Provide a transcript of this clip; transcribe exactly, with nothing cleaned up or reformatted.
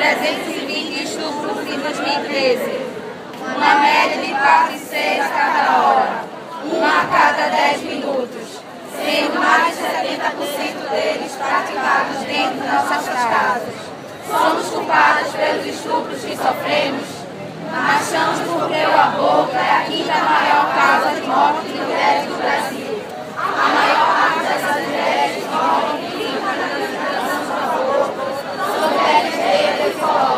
trezentos e vinte estupros em dois mil e treze. Uma média de quatro e seis a cada hora, uma a cada dez minutos, sendo mais de setenta por cento deles praticados dentro de nossas casas. Somos culpados pelos estupros que sofremos? Achamos porque o aborto é a quinta maior causa de morte de mulheres no Brasil. A maior parte dessas mulheres que morrem vítimas da legislação do aborto são mulheres negras e